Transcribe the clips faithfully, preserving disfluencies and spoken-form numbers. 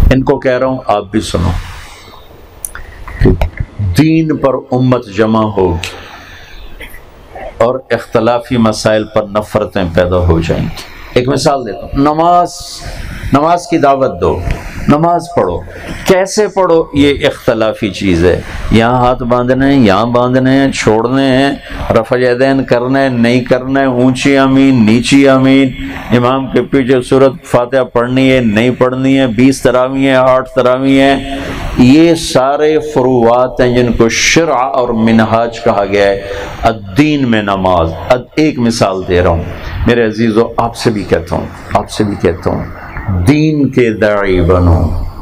ان کو کہہ رہا ہوں آپ بھی سنو کہ دین پر امت جمع ہوگی اور اختلافی مسائل پر نفرتیں پیدا ہو جائیں گی۔ ایک مثال دیتا ہوں، نماز نماز کی دعوت دو، نماز پڑھو، کیسے پڑھو یہ اختلافی چیز ہے، یہاں ہاتھ باندھنے ہیں، یہاں باندھنے ہیں، چھوڑنے ہیں، رفع یدین کرنا ہے نہیں کرنا ہے، اونچی آمین نیچی آمین، امام کے پیچھے سورۃ فاتحہ پڑھنی ہے نہیں پڑھنی ہے، بیس تراویح ہیں آٹھ تراویح ہیں، یہ سارے فروعات ہیں جن کو شرع اور منہاج کہا گیا ہے الدین میں نماز۔ اب ایک مثال دے رہا ہوں میرے عزیزو، آپ سے بھی کہتا ہوں آپ سے بھی کہتا ہوں دین کے داعی بنو،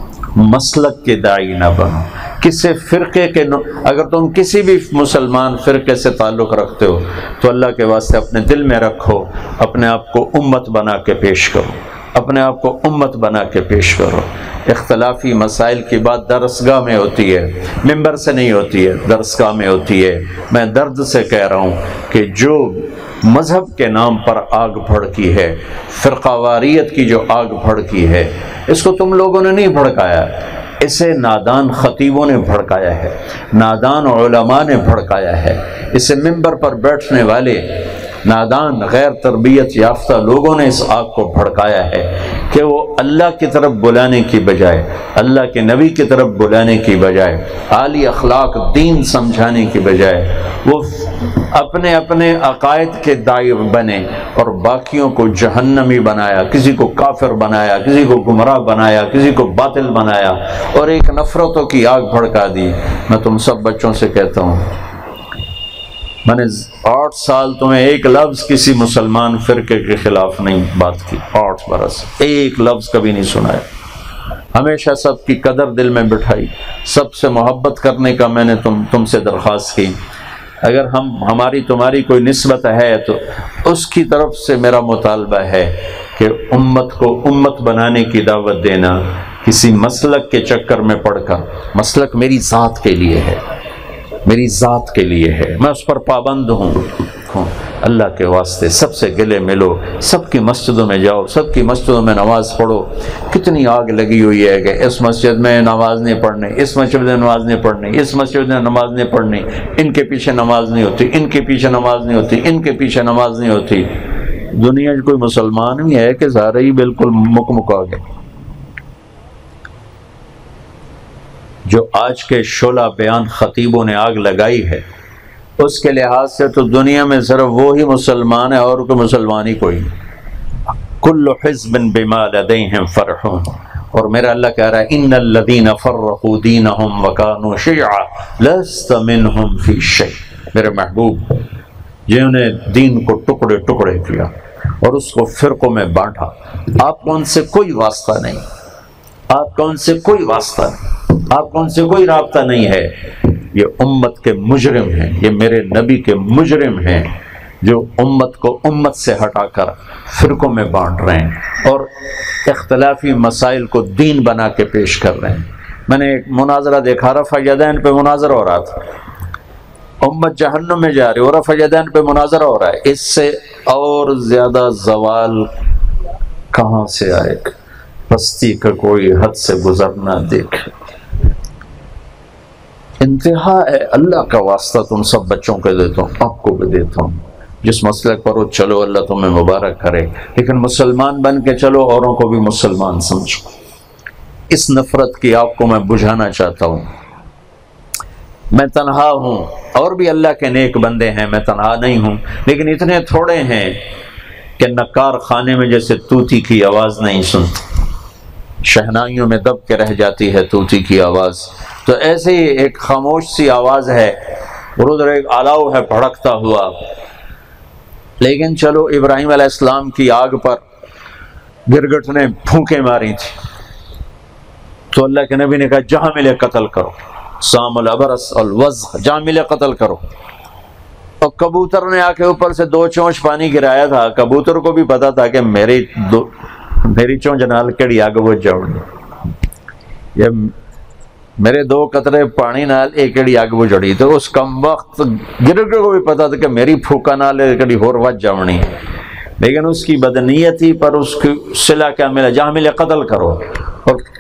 مسلک کے داعی نہ بنو، کسی فرقے کے نو... اگر تم کسی بھی مسلمان فرقے سے تعلق رکھتے ہو تو اللہ کے واسطے اپنے دل میں رکھو، اپنے آپ کو امت بنا کے پیش کرو، اپنے آپ کو امت بنا کے پیش کرو۔ اختلافی مسائل کی بات درسگاہ میں ہوتی ہے، ممبر سے نہیں ہوتی ہے، درسگاہ میں ہوتی ہے۔ میں درد سے کہہ رہا ہوں کہ جو مذہب کے نام پر آگ بھڑکی ہے، فرقہ واریت کی جو آگ بھڑکی ہے، اس کو تم لوگوں نے نہیں بھڑکایا، اسے نادان خطیبوں نے بھڑکایا ہے، نادان علماء نے بھڑکایا ہے، اسے ممبر پر بیٹھنے والے نادان غیر تربیت یافتہ لوگوں نے اس آگ کو بھڑکایا ہے کہ وہ اللہ کی طرف بلانے کی بجائے، اللہ کے نبی کی طرف بلانے کی بجائے، عالی اخلاق دین سمجھانے کی بجائے وہ اپنے اپنے عقائد کے داعی بنے اور باقیوں کو جہنمی بنایا، کسی کو کافر بنایا، کسی کو گمراہ بنایا، کسی کو باطل بنایا اور ایک نفرتوں کی آگ بھڑکا دی۔ میں تم سب بچوں سے کہتا ہوں، میں نے آٹھ سال تمہیں ایک لفظ کسی مسلمان فرقے کے خلاف نہیں بات کی، آٹھ برس ایک لفظ کبھی نہیں سنایا، ہمیشہ سب کی قدر دل میں بٹھائی، سب سے محبت کرنے کا میں نے تم تم سے درخواست کی۔ اگر ہم ہماری تمہاری کوئی نسبت ہے تو اس کی طرف سے میرا مطالبہ ہے کہ امت کو امت بنانے کی دعوت دینا، کسی مسلک کے چکر میں پڑ کر، مسلک میری ذات کے لیے ہے، میری ذات کے لیے ہے، میں اس پر پابند ہوں، اللہ کے واسطے سب سے گلے ملو، سب کی مسجدوں میں جاؤ، سب کی مسجدوں میں نماز پڑھو۔ کتنی آگ لگی ہوئی ہے کہ اس مسجد میں نماز نہیں پڑھنی، اس مسجد میں نماز نہیں پڑھنی، اس مسجد میں نماز نہیں پڑھنی، ان کے پیچھے نماز نہیں ہوتی، ان کے پیچھے نماز نہیں ہوتی، ان کے پیچھے نماز نہیں ہوتی۔ دنیا میں کوئی مسلمان بھی ہے کہ سارے ہی بالکل مک مکا گئے؟ جو آج کے شعلہ بیان خطیبوں نے آگ لگائی ہے، اس کے لحاظ سے تو دنیا میں صرف وہی مسلمان ہے اور کوئی مسلمان ہی کوئی نہیں۔ کل حزب بما لدیہم فرحون، اور میرا اللہ کہہ رہا ہے ان الذین فرقوا دینہم وکانوا شیعا لست منہم فی شیء، میرے محبوب جنہوں نے دین کو ٹکڑے ٹکڑے کیا اور اس کو فرقوں میں بانٹا، آپ کو ان سے کوئی واسطہ نہیں، آپ کا ان سے کوئی واسطہ نہیں، آپ کا ان سے کوئی رابطہ نہیں ہے۔ یہ امت کے مجرم ہیں، یہ میرے نبی کے مجرم ہیں جو امت کو امت سے ہٹا کر فرقوں میں بانٹ رہے ہیں اور اختلافی مسائل کو دین بنا کے پیش کر رہے ہیں۔ میں نے ایک مناظرہ دیکھا، رفع یدین پہ مناظرہ ہو رہا تھا، امت جہنم میں جا رہی ہے اور رفع یدین پہ مناظرہ ہو رہا ہے، اس سے اور زیادہ زوال کہاں سے آئے گا؟ پستی کا کوئی حد سے گزرنا دیکھ، انتہا ہے۔ اللہ کا واسطہ تم سب بچوں کو دیتا ہوں، آپ کو بھی دیتا ہوں، جس مسئلے پر ہو چلو اللہ تمہیں مبارک کرے، لیکن مسلمان بن کے چلو، اوروں کو بھی مسلمان سمجھو۔ اس نفرت کی آگ کو میں بجھانا چاہتا ہوں۔ میں تنہا ہوں، اور بھی اللہ کے نیک بندے ہیں، میں تنہا نہیں ہوں، لیکن اتنے تھوڑے ہیں کہ نکار خانے میں جیسے طوطی کی آواز نہیں سنتے، شہنائیوں میں دب کے رہ جاتی ہے طوطی کی آواز، تو ایسے ہی ایک خاموش سی آواز ہے اور ادھر ایک الاؤ ہے بھڑکتا ہوا۔ لیکن چلو ابراہیم علیہ السلام کی آگ پر گرگٹ نے پھونکیں ماری تھی تو اللہ کے نبی نے کہا جہاں ملے قتل کرو، سام الابرس الوزغ، جہاں ملے قتل کرو۔ اور کبوتر نے آ کے اوپر سے دو چونچ پانی گرایا تھا، کبوتر کو بھی پتا تھا کہ میری دو میری چونچ نال کیڑی آگ بجھ جاؤنی، یہ میرے دو قطرے پانی نال ایک کیڑی آگ بجھڑی، تو اس کم وقت گرگٹ کو بھی پتا تھا کہ میری پھوکا نال کیڑی ہور وج جاونی، لیکن اس کی بدنیتی پر اس کی صلہ کیا ملا، جہاں ملے قتل کرو۔ اور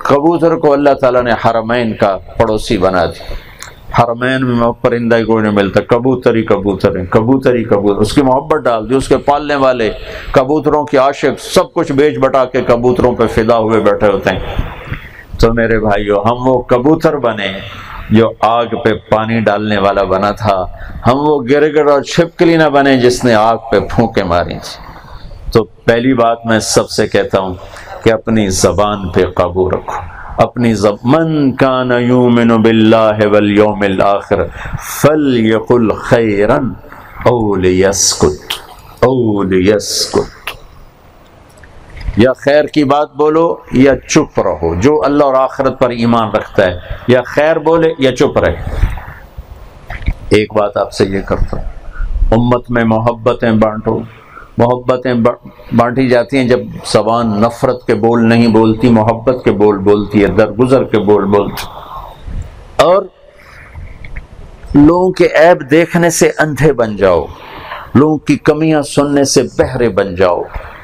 کبوتر کو اللہ تعالیٰ نے حرمین کا پڑوسی بنا دیا. حرمین میں پرندہ ہی کوئی نہیں ملتا، کبوتر ہی کبوتر ہیں، کبوتر ہی کبوتر. اس کی محبت ڈال دی. اس کے پالنے والے کبوتروں کے عاشق سب کچھ بیچ بٹا کے کبوتروں پہ فدا ہوئے بیٹھے ہوتے ہیں. تو میرے بھائیو، ہم وہ کبوتر بنے جو آگ پہ پانی ڈالنے والا بنا تھا. ہم وہ گرگر اور چھپکلی نہ بنے جس نے آگ پہ پھونکے ماری تھی. تو پہلی بات میں سب سے کہتا ہوں کہ اپنی زبان پہ قابو رکھو. اپنی زب من کان یؤمن باللہ والیوم الآخر فلیقل خیرا او لیسکت او لیسکت. یا خیر کی بات بولو یا چپ رہو. جو اللہ اور آخرت پر ایمان رکھتا ہے یا خیر بولے یا چپ رہے. ایک بات آپ سے یہ کرتا ہوں، امت میں محبتیں بانٹو. محبتیں بانٹی جاتی ہیں جب زبان نفرت کے بول نہیں بولتی، محبت کے بول بولتی ہے، درگزر کے بول بولتی. اور لوگوں کے عیب دیکھنے سے اندھے بن جاؤ، لوگوں کی کمیاں سننے سے بہرے بن جاؤ.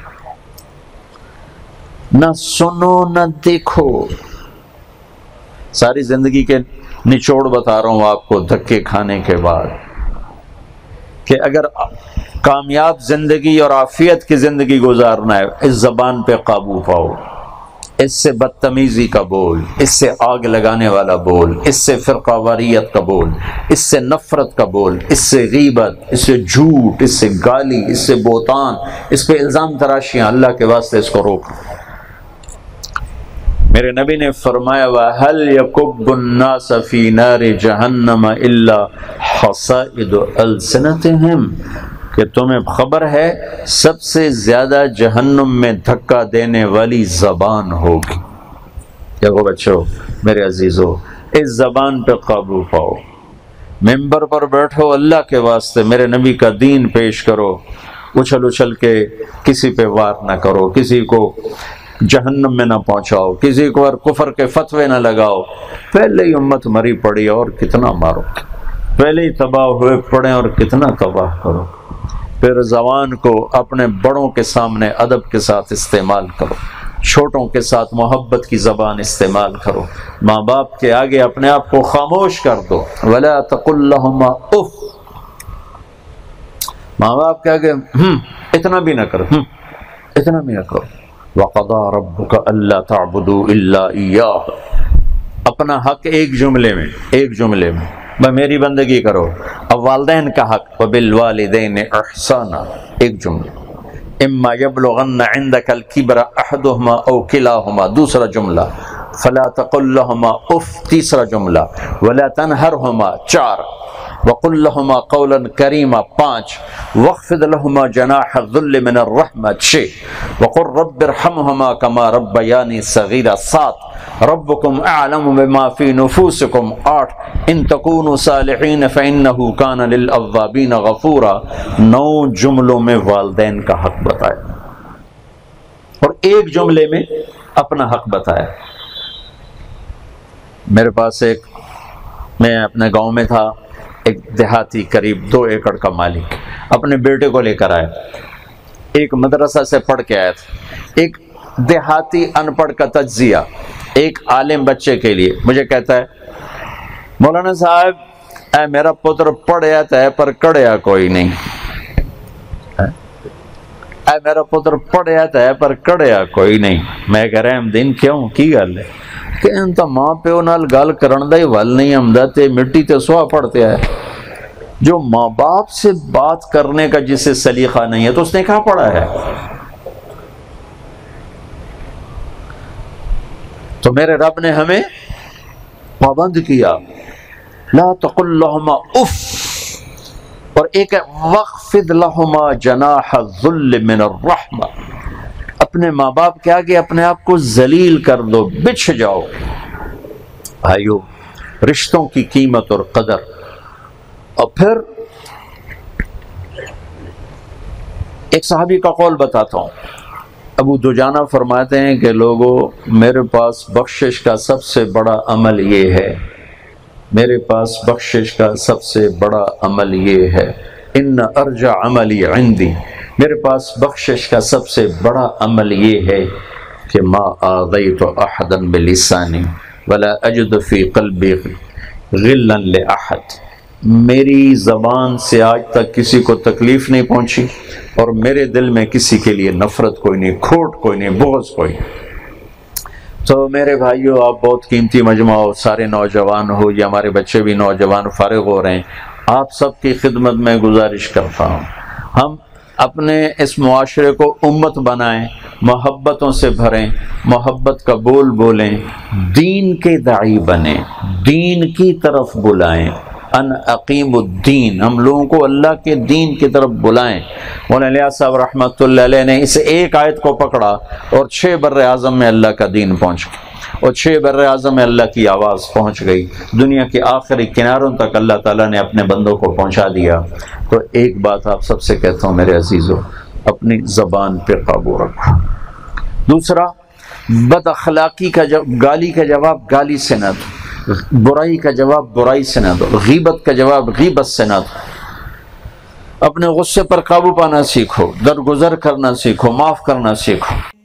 نہ سنو نہ دیکھو. ساری زندگی کے نچوڑ بتا رہا ہوں آپ کو دھکے کھانے کے بعد کہ اگر کامیاب زندگی اور عافیت کی زندگی گزارنا ہے، اس زبان پہ قابو پاؤ. اس سے بدتمیزی کا بول، اس سے آگ لگانے والا بول، اس سے فرقہ واریت کا بول، اس سے نفرت کا بول، اس سے غیبت، اس سے جھوٹ، اس سے گالی، اس سے بہتان، اس پہ الزام تراشیاں. اللہ کے واسطے اس کو روک. میرے نبی نے فرمایا وَهَلْ يَكُبُّ النَّاسَ فِي نَارِ جَهَنَّمَ إِلَّا حَصَائِدُ أَلْسِنَتِهِمْ، کہ تمہیں خبر ہے سب سے زیادہ جہنم میں دھکا دینے والی زبان ہوگی. دیکھو بچوں، میرے عزیزو، اس زبان پہ قابو پاؤ. ممبر پر بیٹھو، اللہ کے واسطے میرے نبی کا دین پیش کرو. اچھل اچھل کے کسی پہ وار نہ کرو، کسی کو جہنم میں نہ پہنچاؤ، کسی کو اور کفر کے فتوے نہ لگاؤ. پہلے ہی امت مری پڑی اور کتنا مارو، پہلے ہی تباہ ہوئے پڑے اور کتنا تباہ کرو. پھر زبان کو اپنے بڑوں کے سامنے ادب کے ساتھ استعمال کرو، چھوٹوں کے ساتھ محبت کی زبان استعمال کرو. ماں باپ کے آگے اپنے آپ کو خاموش کر دو. وَلَا تَقُلْ لَهُمَا اُفْ. ماں باپ کے آگے ہم اتنا بھی نہ کرو، ہم اتنا بھی نہ کرو. وَقَضَىٰ رَبُّكَ أَلَّا تَعْبُدُوا إِلَّا إِيَّاهُ. اپنا حق ایک جملے میں، ایک جملے میں بھائی میری بندگی کرو. اب والدین کا حق وَبِالْوَالِدَيْنِ إِحْسَانًا، ایک جملہ. إِمَّا يَبْلُغَنَّ عِنْدَكَ الْكِبْرَ أَحَدُهُمَا أَوْ كِلَاهُمَا، دوسرا جملہ. فَلَا تَقُلْ لَهُمَا أُفْ، تیسرا جملہ. وَلَا تَنْهَرْهُمَا، چار. وَقُلْ لَهُمَا قَوْلًا كَرِيمًا، پانچ. وَاخْفِضْ لَهُمَا جَنَاحَ الذُّلِّ مِنَ الرَّحْمَةِ، چھ. وَقُلْ رَبِّ ارْحَمْهُمَا كَمَا رَبَّيَانِي صَغِيرًا، سات. رَبُّكُمْ أَعْلَمُ بِمَا فِي نُفُوسِكُمْ، آٹھ. إِن تَكُونُوا صَالِحِينَ فَإِنَّهُ كَانَ لِلْأَوَّابِينَ غَفُورًا. نو جملوں میں والدین کا حق بتایا اور ایک جملے میں اپنا حق بتایا. میرے پاس ایک، میں اپنے گاؤں میں تھا، ایک دیہاتی قریب دو ایکڑ کا مالک اپنے بیٹے کو لے کر آیا. ایک مدرسہ سے پڑھ کے آیا تھا. ایک دیہاتی ان پڑھ کا تجزیہ ایک عالم بچے کے لیے. مجھے کہتا ہے مولانا صاحب اے میرا پتر پڑھیا ہے پر کڑیا کوئی نہیں. اے میرا پتر پڑھیا ہے پر کڑیا کوئی نہیں. میں کہہ رہا ہم دن کیوں کی گل ہے کہ ان تو ماں پیو نال گل کرن دا ہی ول نہیں آمدا تے مٹی تے سوا پڑھتے ہے. جو ماں باپ سے بات کرنے کا جسے سلیقہ نہیں ہے تو اس نے کہاں پڑھا ہے؟ تو میرے رب نے ہمیں پابند کیا لا تقل لہما اف، اور ایک ہے وَخْفِضْ لَهُمَا جَنَاحَ الذُّلِّ مِنَ الرَّحْمَةِ. اپنے ماں باپ کے آگے اپنے آپ کو ذلیل کر دو، بچھ جاؤ. بھائیو، رشتوں کی قیمت اور قدر. اور پھر ایک صحابی کا قول بتاتا ہوں. ابو دجانہ فرماتے ہیں کہ لوگوں، میرے پاس بخشش کا سب سے بڑا عمل یہ ہے، میرے پاس بخشش کا سب سے بڑا عمل یہ ہے، ان ارجع عملی عندی، میرے پاس بخشش کا سب سے بڑا عمل یہ ہے کہ ما آذیت احدا بلسانی ولا اجد فی قلبی غلا لاحد، میری زبان سے آج تک کسی کو تکلیف نہیں پہنچی اور میرے دل میں کسی کے لیے نفرت کوئی نہیں، کھوٹ کوئی نہیں، بغض کوئی نہیں۔ تو میرے بھائیو، آپ بہت قیمتی مجمع ہو، سارے نوجوان ہو یا ہمارے بچے بھی نوجوان فارغ ہو رہے ہیں، آپ سب کی خدمت میں گزارش کرتا ہوں، ہم اپنے اس معاشرے کو امت بنائیں، محبتوں سے بھریں، محبت کا بول بولیں، دین کے داعی بنیں، دین کی طرف بلائیں، ان اقیم الدین، ہم لوگوں کو اللہ کے دین کی طرف بلائیں۔ مولانا الیاس صاحب رحمۃ اللہ علیہ نے اس ایک آیت کو پکڑا اور چھ بر اعظم میں اللہ کا دین پہنچ گیا، اور چھ بر اعظم میں اللہ کی آواز پہنچ گئی، دنیا کے آخری کناروں تک اللہ تعالیٰ نے اپنے بندوں کو پہنچا دیا۔ تو ایک بات آپ سب سے کہتا ہوں میرے عزیزو، اپنی زبان پہ قابو رکھو۔ دوسرا، بد اخلاقی کا گالی کا جواب گالی سے نہ دو، برائی کا جواب برائی سے نہ دو، غیبت کا جواب غیبت سے نہ دو۔ اپنے غصے پر قابو پانا سیکھو، درگزر کرنا سیکھو، معاف کرنا سیکھو۔